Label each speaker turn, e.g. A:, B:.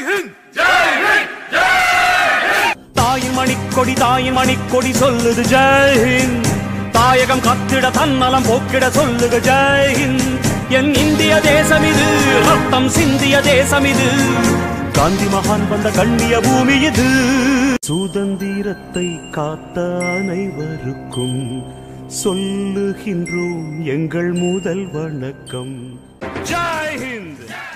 A: தாயின் மணிக்கொடி சொல்லுது ஜெய் ஹிந்த். தாயகம் கத்திட தன்னலம் போக்கிட சொல்லுக ஜெய் ஹிந்த். என் இந்திய தேசம் இது, ரத்தம் சிந்திய தேசம் இது, காந்தி மகான் வந்த கண்ணிய பூமி இது. சுதந்திரத்தை காத்த அனைவருக்கும் சொல்லுகின்றோம் எங்கள் முதல் வணக்கம். ஜெய் ஹிந்த்.